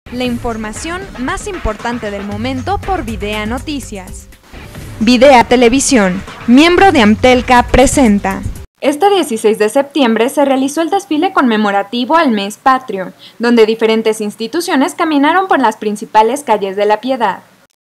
La información más importante del momento por Videa Noticias. Videa Televisión, miembro de Amtelca, presenta. Este 16 de septiembre se realizó el desfile conmemorativo al Mes Patrio, donde diferentes instituciones caminaron por las principales calles de La Piedad.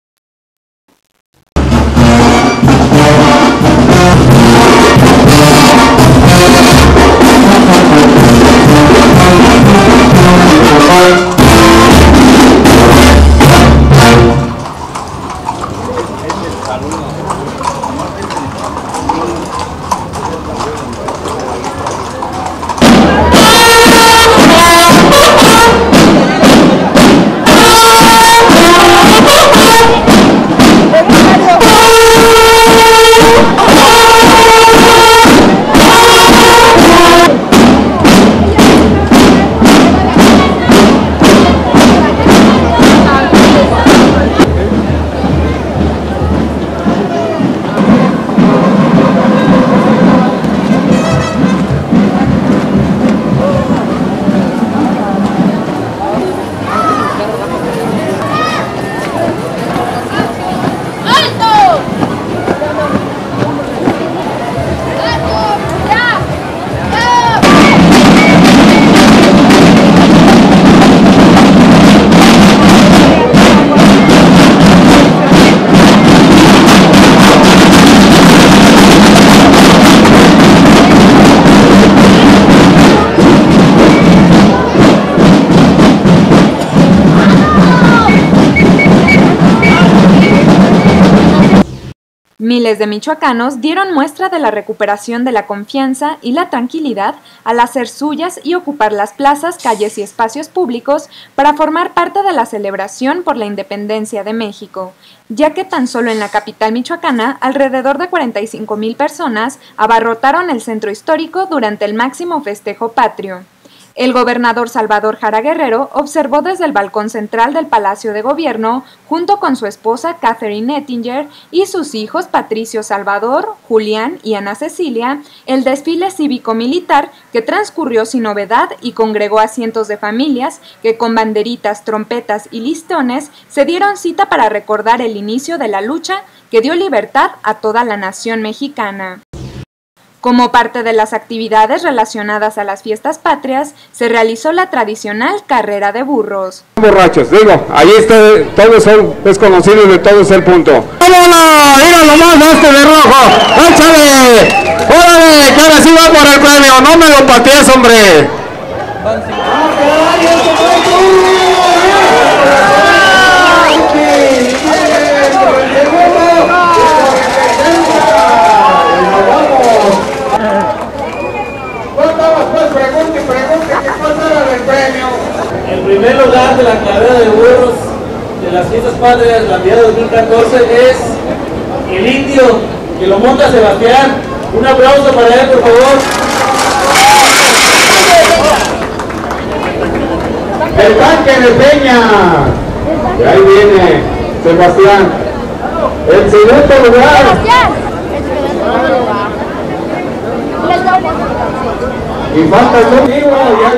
Miles de michoacanos dieron muestra de la recuperación de la confianza y la tranquilidad al hacer suyas y ocupar las plazas, calles y espacios públicos para formar parte de la celebración por la independencia de México, ya que tan solo en la capital michoacana alrededor de 45,000 personas abarrotaron el centro histórico durante el máximo festejo patrio. El gobernador Salvador Jara Guerrero observó desde el balcón central del Palacio de Gobierno, junto con su esposa Catherine Nettinger y sus hijos Patricio Salvador, Julián y Ana Cecilia, el desfile cívico-militar que transcurrió sin novedad y congregó a cientos de familias que con banderitas, trompetas y listones se dieron cita para recordar el inicio de la lucha que dio libertad a toda la nación mexicana. Como parte de las actividades relacionadas a las fiestas patrias, se realizó la tradicional carrera de burros. Borrachos, digo, ahí está, todos son desconocidos de todos el punto. ¡Vámonos! ¡Mira nomás este de rojo! ¡Échale! ¡Órale! ¡Que ahora sí va por el premio! ¡No me lo patees, hombre! El primer lugar de la carrera de burros de las fiestas patrias de la Piedad 2014 es el indio, que lo monta Sebastián. Un aplauso para él, por favor. El tanque de Peña. Y ahí viene Sebastián. El segundo lugar. Y falta el contigo,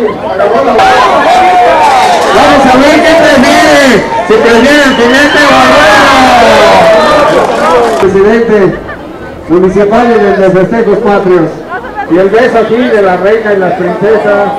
vamos a ver qué prefiere, si prefiere el jinete o el presidente municipal y el de festejos patrios. Y el beso aquí de la reina y las princesas.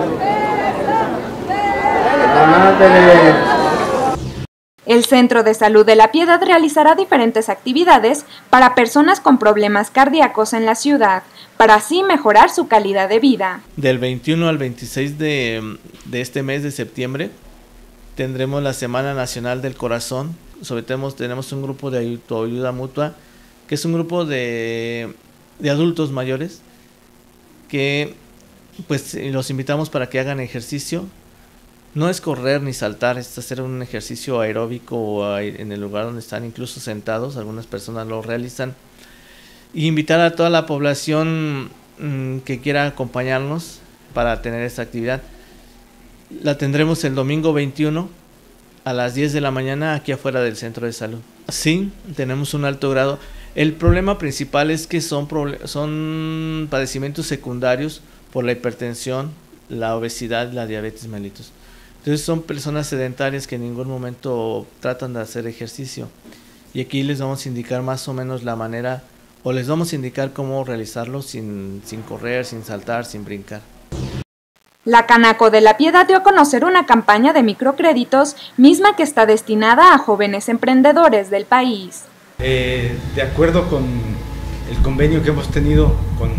Ándale. El Centro de Salud de La Piedad realizará diferentes actividades para personas con problemas cardíacos en la ciudad, para así mejorar su calidad de vida. Del 21 al 26 de este mes de septiembre tendremos la Semana Nacional del Corazón. Tenemos un grupo de autoayuda mutua, que es un grupo de adultos mayores, que pues los invitamos para que hagan ejercicio. No es correr ni saltar, es hacer un ejercicio aeróbico en el lugar donde están, incluso sentados. Algunas personas lo realizan. Y invitar a toda la población que quiera acompañarnos para tener esta actividad. La tendremos el domingo 21 a las 10 de la mañana aquí afuera del centro de salud. Sí, tenemos un alto grado. El problema principal es que son padecimientos secundarios por la hipertensión, la obesidad y la diabetes mellitus. Entonces son personas sedentarias que en ningún momento tratan de hacer ejercicio. Y aquí les vamos a indicar más o menos la manera, o les vamos a indicar cómo realizarlo sin correr, sin saltar, sin brincar. La Canaco de la Piedad dio a conocer una campaña de microcréditos, misma que está destinada a jóvenes emprendedores del país. De acuerdo con el convenio que hemos tenido con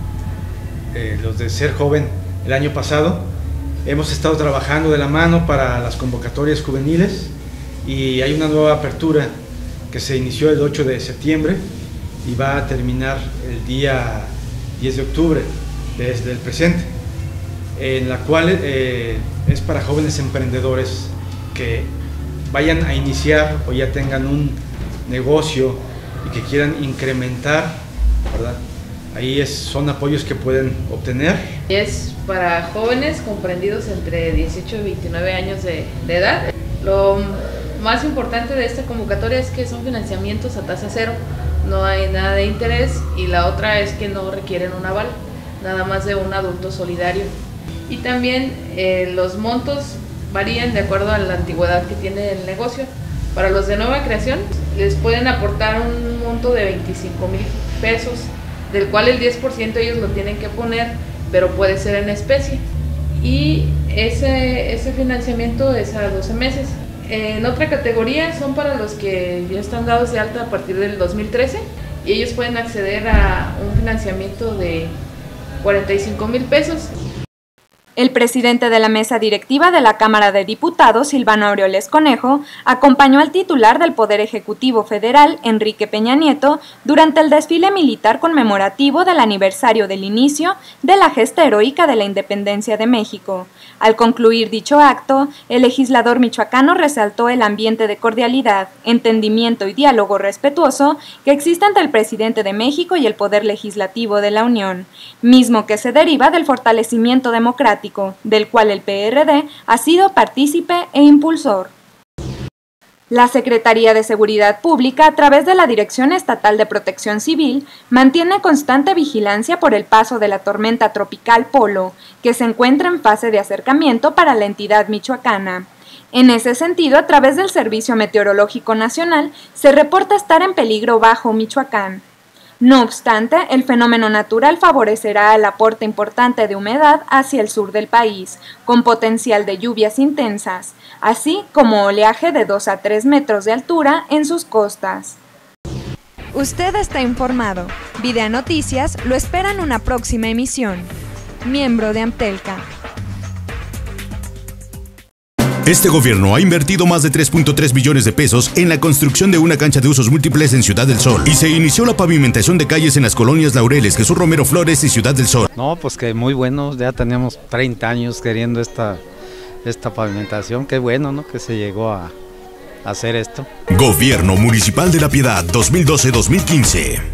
los de Ser Joven el año pasado, hemos estado trabajando de la mano para las convocatorias juveniles y hay una nueva apertura que se inició el 8 de septiembre y va a terminar el día 10 de octubre desde el presente, en la cual es para jóvenes emprendedores que vayan a iniciar o ya tengan un negocio y que quieran incrementar, ¿verdad? Ahí son apoyos que pueden obtener. Es para jóvenes comprendidos entre 18 y 29 años de edad. Lo más importante de esta convocatoria es que son financiamientos a tasa cero, no hay nada de interés, y la otra es que no requieren un aval, nada más de un adulto solidario. Y también los montos varían de acuerdo a la antigüedad que tiene el negocio. Para los de nueva creación les pueden aportar un monto de 25,000 pesos, del cual el 10% ellos lo tienen que poner, pero puede ser en especie. Y ese financiamiento es a 12 meses. En otra categoría son para los que ya están dados de alta a partir del 2013 y ellos pueden acceder a un financiamiento de 45,000 pesos. El presidente de la mesa directiva de la Cámara de Diputados, Silvano Aureoles Conejo, acompañó al titular del Poder Ejecutivo Federal, Enrique Peña Nieto, durante el desfile militar conmemorativo del aniversario del inicio de la gesta heroica de la independencia de México. Al concluir dicho acto, el legislador michoacano resaltó el ambiente de cordialidad, entendimiento y diálogo respetuoso que existe entre el presidente de México y el Poder Legislativo de la Unión, mismo que se deriva del fortalecimiento democrático, del cual el PRD ha sido partícipe e impulsor. La Secretaría de Seguridad Pública, a través de la Dirección Estatal de Protección Civil, mantiene constante vigilancia por el paso de la tormenta tropical Polo, que se encuentra en fase de acercamiento para la entidad michoacana. En ese sentido, a través del Servicio Meteorológico Nacional, se reporta estar en peligro bajo Michoacán. No obstante, el fenómeno natural favorecerá el aporte importante de humedad hacia el sur del país, con potencial de lluvias intensas, así como oleaje de 2 a 3 metros de altura en sus costas. Usted está informado. Videa Noticias lo espera en una próxima emisión. Miembro de Amtelca. Este gobierno ha invertido más de 3.3 billones de pesos en la construcción de una cancha de usos múltiples en Ciudad del Sol y se inició la pavimentación de calles en las colonias Laureles, Jesús Romero Flores y Ciudad del Sol. No, pues que muy bueno, ya teníamos 30 años queriendo esta pavimentación, qué bueno, ¿no? Que se llegó a hacer esto. Gobierno Municipal de La Piedad 2012-2015.